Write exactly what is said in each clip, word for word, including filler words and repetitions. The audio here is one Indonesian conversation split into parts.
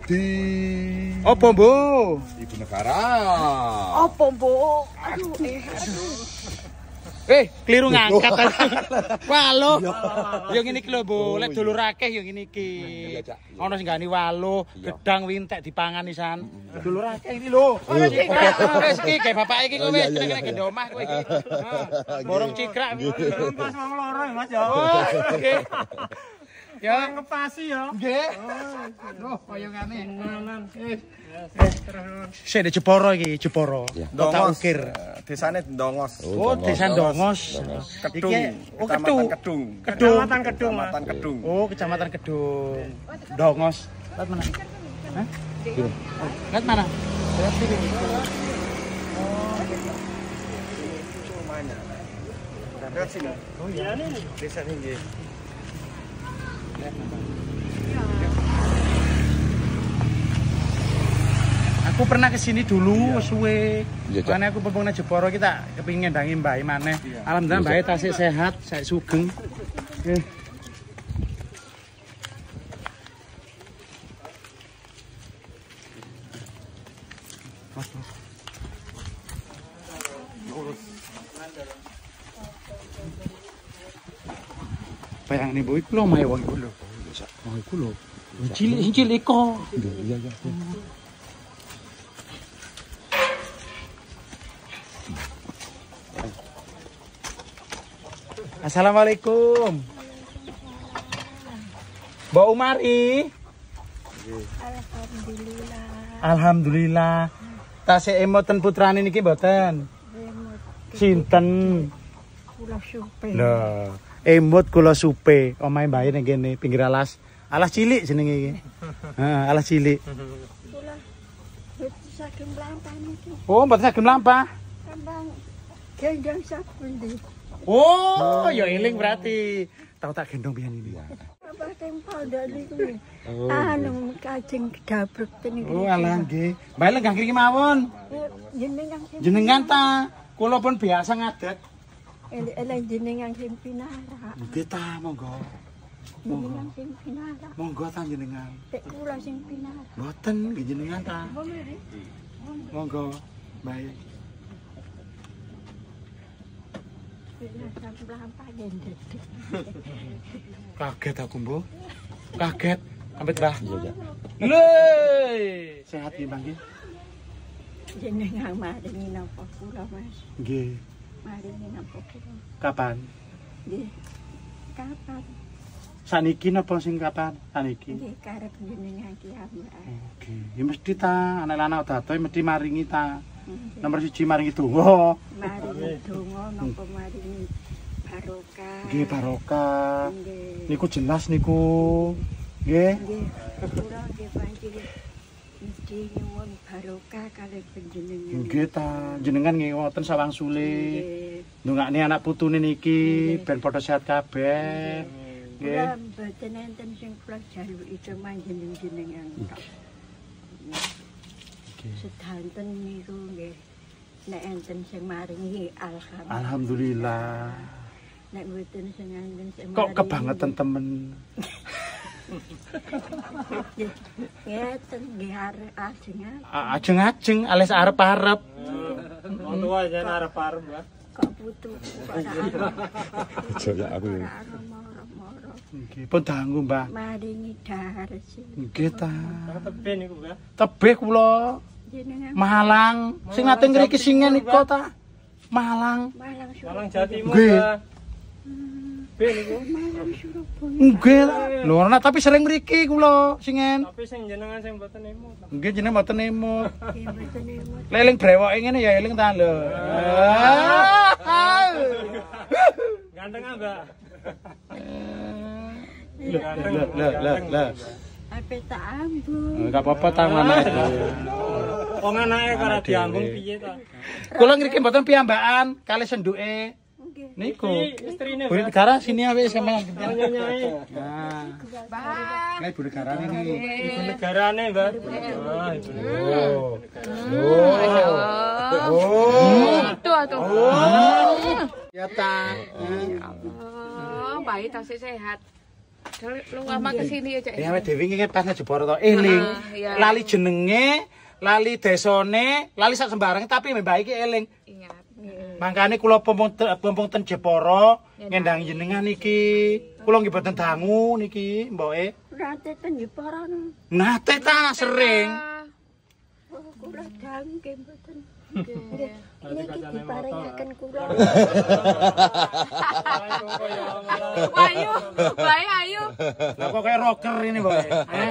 Budi. Apa, Bu? Ibu negara. Apa, Bu? Aduh, eh, aduh. Eh, keliru ngangkat. Waluh. Yo ngene iki lho, Bu. Lek dulur akeh yo ngene iki. Ana sing gani waluh, gedang wintek dipangan isan. Dulur akeh iki lho. Wis iki gawe bapak iki kowe wis nek gende omah kowe iki. Borong cikrak. Pas wong loro Mas ya. Nggih. Ya ngepasi ya. Nggih. Aduh, koyo ngene. Eh. Sik Jepara iki, Jepara. Dongos. Desane Dongos. Oh, desa Dongos. Kedung. Oh, Kedung. Kedung. Kecamatan Kedung. Kecamatan Kedung. Oh, Kecamatan Kedung. Dongos. Lihat mana? Hah? Lihat mana? Lihat sini. Lihat sini. Oh iya ini desa ini. Aku pernah kesini dulu, suwe. Karena aku pembangunan Jepara kita kepingin ngendangi Mbak maneh. Alhamdulillah Mbak tasik sehat, saya sugeng. Eh. Bayang nih Bu, iku lho mae wong iku lho. Oh iku lho. Cilik-cilik kok. Iya iya. Assalamualaikum. Mbak Umari. Alhamdulillah. Alhamdulillah. Tasih emoten putrane niki mboten. Sinten? Kula supe. Lho, emot kula supe. Omahe mbae ning kene pinggir alas. Alas cilik jenenge iki. Heeh, alas cilik. Kula wis saged mlampah niki. Oh, mboten saged mlampah. Kembang gendong sapundi. Oh, ya eling berarti. Tahu tak gendong pian ini. Apa tempel dari kuwi. Anu kajeng dabrek niki. Oh, alah nggih. Mbak lenggah kiri mawon. Jenengan Jenengan ta, kula pun biasa ngadat. ele jenengan sing pinara. Nggih ta, monggo. Jenengan sing pinara. Monggo ta jenengan. Tek kula sing pinara. Mboten nggih jenengan ta. Monggo. Baik. Kaget aku, Bu. Kaget. Ampet, Mbah. Iya, iya. Lho. Sehat nggih, Bang nggih. Jenengan maringi napa kula, Mas? Nggih. Maringi napa kula? Kapan? Nggih. Kapan? Saniki napa sing kapan? Saniki. Nggih karep jenengan ki ambak. Oke. Ya mesti ta, anak lanang datoe mesti maringi ta. Nomor siji maringi donga. Maringi donga napa maringi barokah. Nggih barokah. Nggih. Niku jelas niku. Nggih. Nggih. Kula nggih panjenengan mesti nyuwun barokah kalih panjenengan. Nggih ta, jenengan nggih wonten sawangsule. Nggih. Ndongakne anak putune niki ben padha sehat kabeh. Nggih. Kula mboten enten sing kula jaluki cuma jenengan tok. Sedanten niku nggih nek enten sing maringi alhamdulillah. Alhamdulillah. Nek mboten sing enten sing Kok kebangetan temen. Ngeten nggih arep ajeng. Ajeng-ajeng alias arep-arep. Wong tuwa jan arep-arep, Mbak. Kok putu kok Aja ya aku. Nggih, pun dangu, Mbah. maringi darsi. Nggih ta. Tebe niku, Mbak. Tebih kula. Jenengan Malang. Sing nate ngriki singen iko ta. Malang. Malang Malang Surabaya. Jawa Timur, Nggih. Mbak. Be niku. Malang Surabaya. Nggih. Lho, ana tapi sering mriki kula singen. Tapi sing jenengan sing mboten emut. Nggih jenenge mboten emut. Nggih mboten emut. Leling brewoke ngene ya eling ta lho. Ganteng, Mbak. Lho, lho, lho, lho. Ape tak ambung. Enggak apa-apa ta maneh. Wong anake karo diambung piye ta? Kula ngriki mboten piyambakan kali senduke. Nggih. Niku. Istrine, Bu Mbak. Negara sini awe sama. Nyanyai. Nah. Kayak Bu Negara ini. Ibu negarane, Mbak. Wah, ibu. Oh. Oh. Oh. Tuh, tuh. Oh. Ya ta. Oh, baik tasih sehat. Lu lama kesini ya, Cak. Ya awake dhewe iki pas Jepara to eling. Lali jenenge, lali desane, lali sak sembarang tapi mbak iki eling. Ingat. Mangkane kula pompong pompong ten Jepara ngendang jenengan iki. Kula nggih boten dangu niki, mboke. Nate ten Jepara. Nate ta sering. Oh, kula dangu nggih mboten. Niki diparingaken kula. Ayo, bae ayo. Lah kok kayak rocker ini, mboke.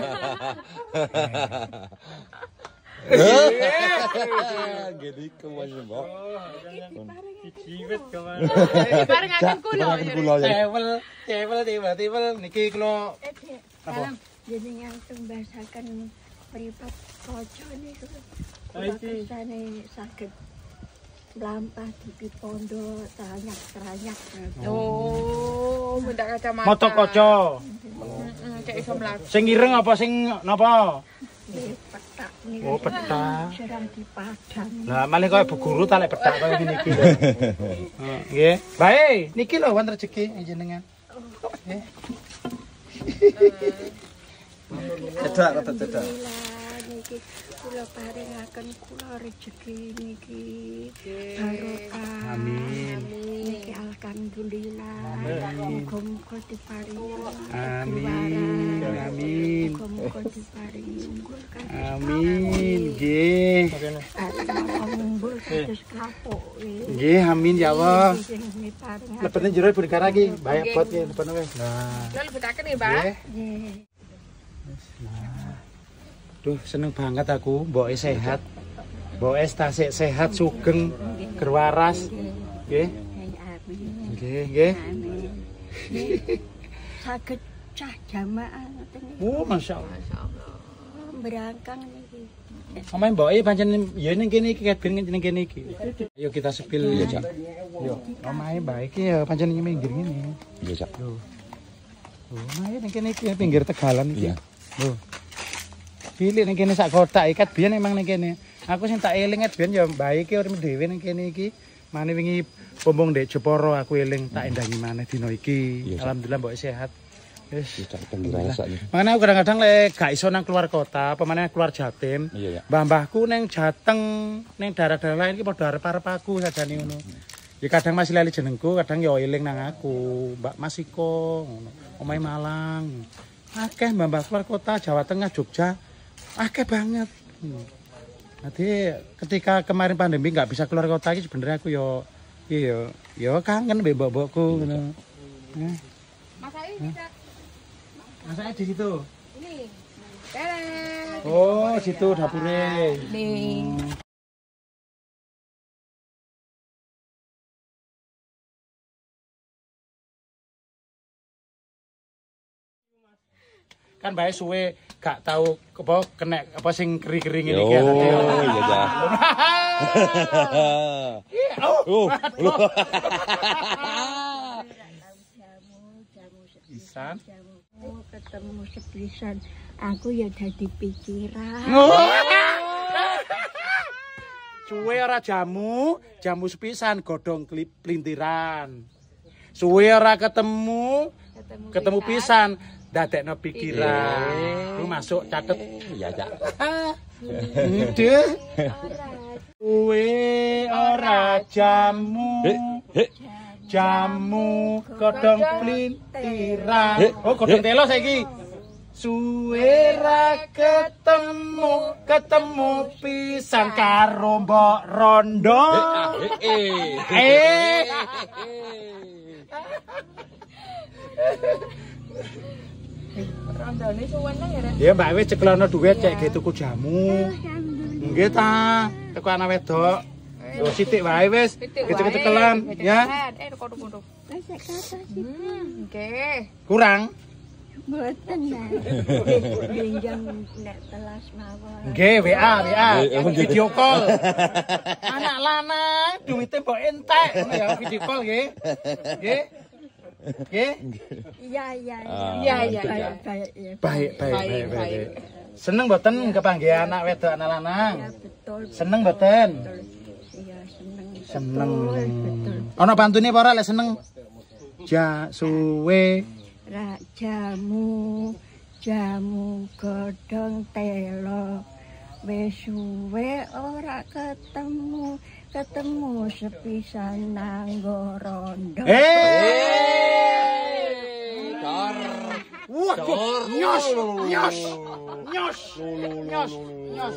Gede kewas mbok. Jiwet kawan. Diparingaken kula. Cewel, cewel tiba-tiba niki kula Apa? Jenengan tumbasaken mripat kaca niku. Kula kersane saged mlampah di pondok tranyak-tranyak. Oh, mendak kacamata. moto kaca. Heeh, cek iso mlaku. Sing ireng apa sing napa? Nggih, petak niku. Oh, petak. Serang dipadang. Lah malih koyo Bu Guru ta lek petak koyo ngene iki lho. Heeh, nggih. Bae, niki lho wonten rejeki jenengan. Nggih. Cedak kata cedak. Niki kula paringaken kula rejeki niki barokah. Amin. Niki alhamdulillah. Muga-muga diparingi Amin. Amin. Muga-muga diparingi unggul kan. Amin. Nggih. Unggul kados kapuk. Nggih, amin ya Allah. Sing paringaken. Lebetne jero ibu negara iki, bae bot ki lebetne wis. Nah. Lah lebetaken ya, Mbak. Nggih. Nggih. Duh, seneng banget aku, mboke sehat. Mboke tasik sehat, sugeng, gerwaras. Nggih. Amin. Nggih, nggih. Amin. Saged cah jamaah ngoten niku. Oh, masyaallah. Berangkang niki. Omahe mboke pancen ya ning kene iki ben ning kene iki. Ayo kita sepil ya, Cak. Yo, omahe bae iki ya pancen ning pinggir ngene. Iya, Cak. Lho. Lho, omahe ning kene iki pinggir tegalan iki. Iya. Lho. Cilik ning kene sak kotak ikat biyen emang ning kene. Aku sing tak eling biyen ya bae iki urip dhewe ning kene iki. Mane wingi pompong ndek Jepara aku eling tak endangi maneh dina iki. Iya, Cak. Alhamdulillah mbok sehat. Wis. Iya, Cak, gembira sakniki. Makanya aku kadang-kadang lek gak iso nang keluar kota, pemane keluar Jatim. Iya, ya. Mbah-mbahku neng Jateng, neng daerah-daerah lain iki padha arep-arep aku sajane ngono. Ya kadang masih lali jenengku, kadang ya eling nang aku, Mbak Masiko ngono. Omahe Malang. Akeh mbah-mbah keluar kota Jawa Tengah, Jogja. Akeh banget. Hmm. Nanti ketika kemarin pandemi nggak bisa keluar kota iki sebenarnya aku yo iya yo kangen mbek mbok-mbokku ngono. Nah. Mas Ayu bisa. Masaknya di situ. Ini. Beres. Oh, situ dapure. Nih. Kan bae suwe gak tahu apa kena apa sing keri-kering ini Oh, kan. iya, Cak. Oh, Pisan. Oh, ketemu sepisan. Aku ya dadi pikiran. Suwe ora jamu, jamu sepisan godhong klip plintiran. Suwe ora ketemu, ketemu pisan, dadekno pikiran. Lu masuk catet. iya, Cak. Ndeh. Suwe ora jamu. Heh, Jamu godhong plintiran. Oh, godhong telo saiki. Suwe ra ketemu, ketemu pisan karo Mbok Rondo. eh, Eh. Rondone suwene ya, Ren. Ya Mbak wis ceklono dhuwit cek ge tuku jamu. Nggih ta, teko anak wedok. Yo sithik wae wis. Kecek-kecekelan ya. Eh, kodok-kodok. Kasih kata sih. Hmm, oke. Kurang. Mboten nah. Pinjam nek telas mawon. Nggih, W A, W A, video call. Anak lanang duwite mbok entek ngono ya, video call nggih. Nggih. Nggih. Iya, iya, Iya, iya, Baik, iya. baik, ya. Baik, baik, Baik, baik, baik. baik. Seneng mboten kepanggih anak wedok anak lanang? Ya, betul. Seneng mboten? Iya, seneng. Seneng. Betul, betul. Ana pantune apa ora lek seneng? Ja suwe rak jamu jamu godhong telo wis suwe ora ketemu ketemu sepisan nanggo rondo. Hei, Dor. wah, Dor. nyos, nyos, nyos, nyos, nyos.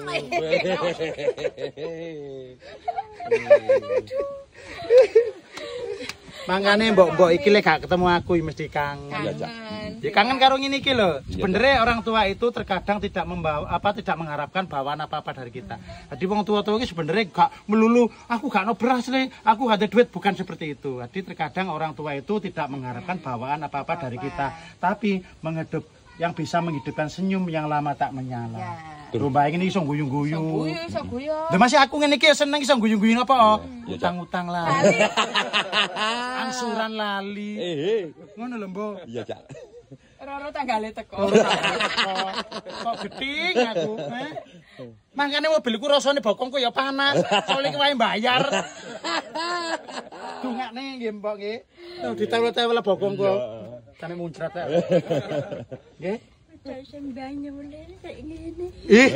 Mangane mbok-mbok iki lek gak ketemu aku mesti kangen. Kangen. Ya kangen karo ngene iki lho. Sebenarnya orang tua itu terkadang tidak membawa apa tidak mengharapkan bawaan apa-apa dari kita. Jadi wong tua-tua iki sebenarnya gak melulu aku gak ono beras le, aku gak ada duit, bukan seperti itu. Jadi terkadang orang tua itu tidak mengharapkan bawaan apa-apa dari kita, tapi menghidup yang bisa menghidupkan senyum yang lama tak menyala. Rumah ini iso guyu-guyu. Guyu, iso guyu. Lah masih aku ngene iki seneng iso guyu-guyu apa? Oh? Ya, Utang-utang lali. Angsuran lali. Eh, eh. Ngono lho, Mbok. Iya, Cak. Roro tanggale teko. Kok geding aku, eh? Mangkane mobilku rasane bokongku ya panas. Soale ki wae bayar. Dungakne nggih, Mbok nggih. Tuh ditewel-tewel bokongku. Kane muncrat ya. Nggih. Sing banyu mulih kayak ngene. Ih.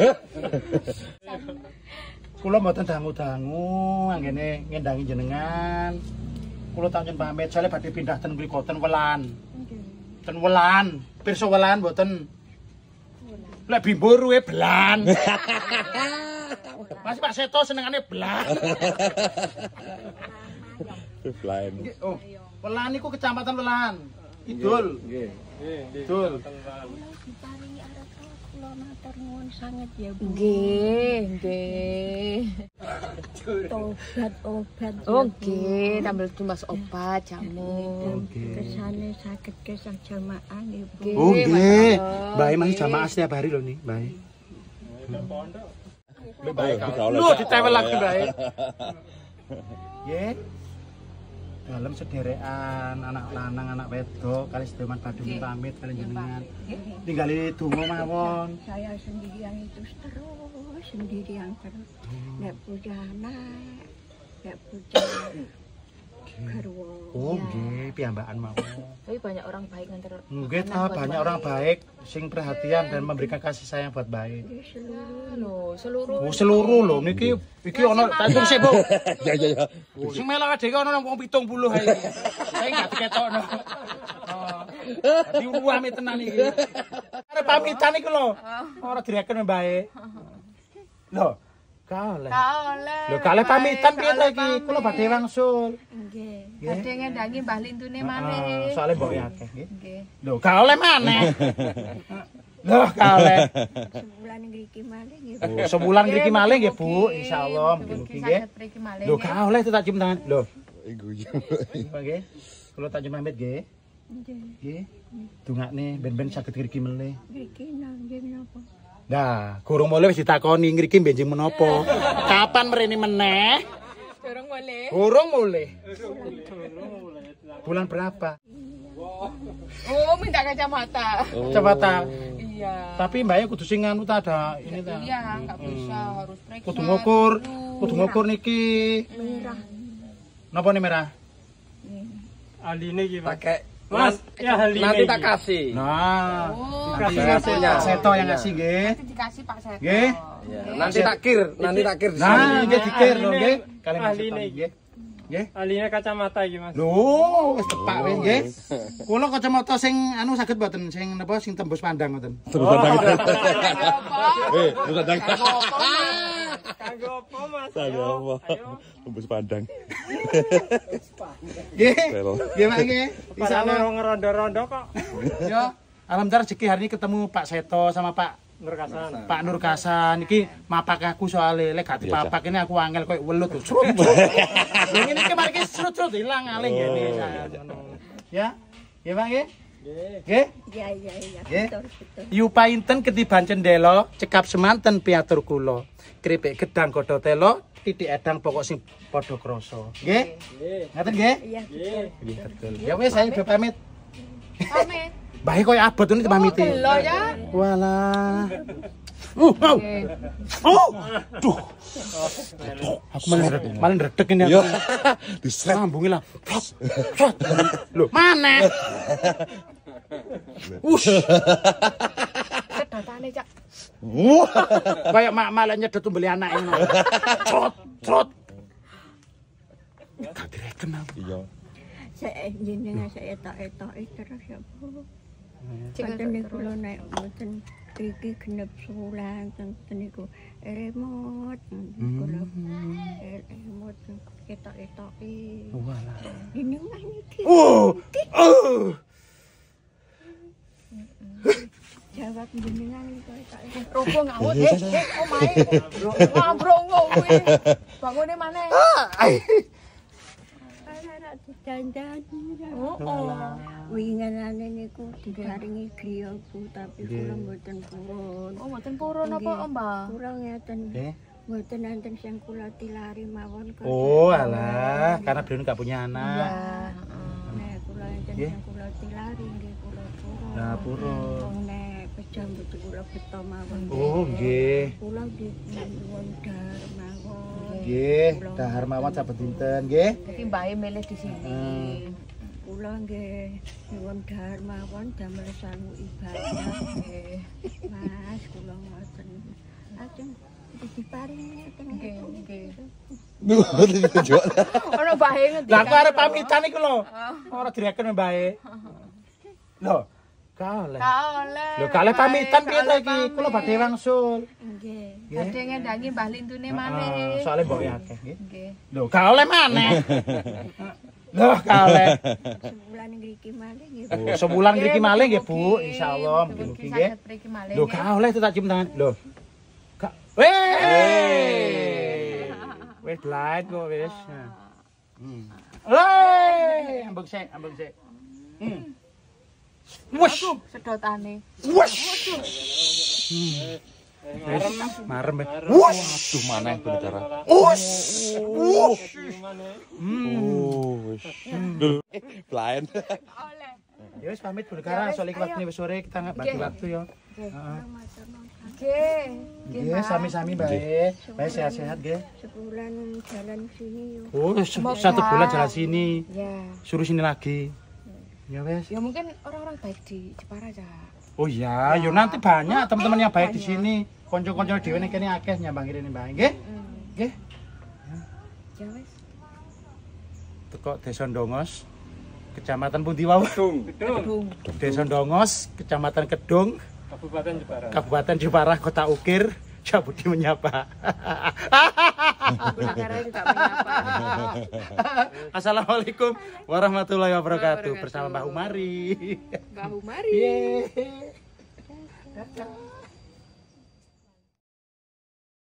Kula mboten dangu-dangu anggene ngendangi jenengan. Kula tak njen pamit, soalnya badhe pindah ten mriku ten Welan. Ten Welan, pirsa Welan mboten. Lek bimbur kuwi belan. Mas Pak Seto senengane belan. Blind. Oh, Welan niku kecamatan Welan. Kidul. Nggih. Kidul. Diparingi arep kula matur nuwun sanget ya Bu. Nggih, nggih. Obat-obat. Oh, nggih, tambel tumbas obat jamu. Kesane saged kesah jamaah Ibu. Oh nggih. Mbak masih jamaah setiap hari lho nih, Mbak. Lu ditewel lagi, Mbak. Nggih. Dalam sederekan anak lanang anak wedok kali sedeman badhe pamit kali jenengan. Tinggali donga mawon. Saya sendirian itu terus sendirian terus. Nek punya anak, nek punya garwa. Oh nggih, piyambakan mawon. Tapi banyak orang baik nganter. Nggih ta, banyak orang baik sing perhatian dan memberikan kasih sayang buat baik. Lho, seluruh. Oh seluruh lho niki iki ana tantung sik, Bu. Ya, ya, ya. Oh, sing melok dhewe ana wong pitung puluh ae. Saya enggak diketokno. Oh. Di uame tenan iki. Arep pamitan iku lho. Ora direken mbae. Lho, kaoleh. Kaoleh. Lho, kaoleh pamitan piye ta iki? Kula badhe wangsul. Nggih. Badhe ngendangi Mbah Lintune maneh. Heeh, soalé mbok akeh nggih. Nggih. Lho, kaoleh maneh. Lho, kaoleh. Sebulan ngriki malih nggih. Oh, sebulan mriki malih nggih, Bu. Insyaallah mungkin nggih. Lho, kaoleh tak cium tangan. Lho, Guyu. nggih. Kula tak cium pamit nggih. Nggih. Nggih. Dungakne ben-ben saged ngriki meneh. Ngriki nang nggih menapa? Nah, gurung mulai wis ditakoni ngriki benjing menapa. Kapan mrene meneh? Dorong boleh. Gurung mulai. Bulan berapa? Oh, minta kacamata. Kacamata. Iya. Tapi mbaknya kudu sing anu ta ada ini ta. Iya, enggak bisa, harus periksa. Kudu ngukur, dulu. kudu ngukur niki. Merah. Napa nih merah? Aline gimana? Pakai Mas, ya Haline. nanti tak iki. kasih. Nah, Oh, nanti kasih hasilnya. Pak Seto yang ngasih nggih. nanti dikasih Pak Seto. Nggih. Ya, nanti tak kir, nanti tak kir di sini. Nah, nggih dikir lho nggih. Kalian Ahli Seto nih. nggih. Nggih. Aline kacamata iki, Mas. Lho, wis tepak wis nggih. Kula kacamata sing anu saged mboten sing napa sing tembus pandang mboten. Terus pandang. Eh, terus pandang. Kanggo apa, Mas? Kanggo apa? Tembus pandang. Nggih. Telo. Nggih, Pak nggih. Padahal Insyaallah. orang ngerondo-rondo kok. Yo, alhamdulillah rezeki hari ini ketemu Pak Seto sama Pak Nur Kasan. Pak Nur Kasan. Iki mapak aku soalnya lek gak Iya, dipapak ini aku angel koyo welut tuh. Srut. Lho ngene iki mari srut-srut ilang aling ngene. Ya. Ya, Pak nggih. Nggih. Ya ya ya. Nggih. Betul betul. Yupainten ketiban cendelo, cekap semanten piatur kula. Kripik gedang godho telo, titik edang pokok sing padha krasa. Nggih? Nggih. Ngaten nggih? Iya betul. Nggih, betul. Ya wis saya udah pamit. Pamit. Bae koyo abot ini pamit. Gelo ya. Walah. Uh, oh. Oh. Duh. Aku malah redek, malah redek ini aku. Yo. Disret. Sambungi lah. Lho, mana? Wush. Sedotane, Cak. Wah. Kayak mak-mak lek nyedot tumbeli anak ngono. Trot, trot. Gak direken aku. Iya. Saya jenengan saya etok-etok terus ya Bu. Kadang niku kula nek mboten iki genep sebulan tenten niku remot kula remot etok-etoki. Walah. Jenengan iki. Oh. Oh. Jawab jenengan niku etok-etok. Robo ngawut. Eh, eh, omahe. Ngambrongo kuwi. Bangune maneh. Anak didandan. Oh, oh. Winginane niku diparingi griya Bu, tapi kula mboten purun. Oh, mboten purun apa, Mbak? Kula ngeten. Eh. Mboten nanten sing kula tilari mawon kok. Oh, alah, karena beliau enggak punya anak. Iya. Nek kula enten Nggih. sing kula tilari nggih kula purun. Nah, purun. Wong nek pejambut kula beto mawon. Oh, nggih. Kula di nyuwun dar mawon. Nggih, dahar mawon saben dinten, nggih. Jadi Mbak milih di sini. Kula nggih nyuwun dar mawon damel sangu ibadah. Nggih. Mas kula ngoten. Ajeng diparingi ngeten. Nggih, nggih. Duh, tunjuk. Ono bae ngendi? Lah aku arep pamitan iku lho. Ora direken mbae. Lho, kaleh. Ka oleh. Lho, kaleh pamitan piye ta iki? Kula badhe wangsul. Nggih. Badhe ngendangi Mbah Lintune maneh. Heeh, soalnya mbok akeh nggih. Nggih. Lho, gak oleh maneh. Lho, gak oleh. Sebulan ngriki malih nggih. Oh, sebulan mriki malih nggih, Bu. Insyaallah mugi-mugi nggih. Lho, gak oleh tak cium tangan. Lho. Gak. Weh. Wis blind kok wis. Hmm. Weh, ambek sik, ambek sik. Hmm. Wush. Sedotane. Wush. Wis marem. Wush. Aduh, mana yang bicara? Wush. Wush. Oh, wis. Duh, blind. Oleh. Ya wis pamit berkara soal iki waktune wis sore kita nggak bagi waktu ya. Heeh. Nggih. Nggih, sami-sami bae. Bae sehat-sehat nggih. Sebulan jalan sini yuk. Oh, se- satu bulan jalan sini. Ya. Suruh sini lagi. Ya wes. Ya mungkin orang-orang baik di Jepara aja. Oh iya, yo nanti banyak teman-teman yang baik di sini. Konco-konco dhewe ning kene akeh nyambang kene Mbak. Nggih? Nggih. Ya wes. Teko Desa Ndongos, Kecamatan pundi wau? Kedung. Desa Ndongos, Kecamatan Kedung, Kabupaten Jepara. Kabupaten Jepara, Kota Ukir. Jabudi menyapa. Bu negara juga menyapa. Assalamualaikum warahmatullahi wabarakatuh. Bersama Mbak Umari. Mbak Humari. Yeay.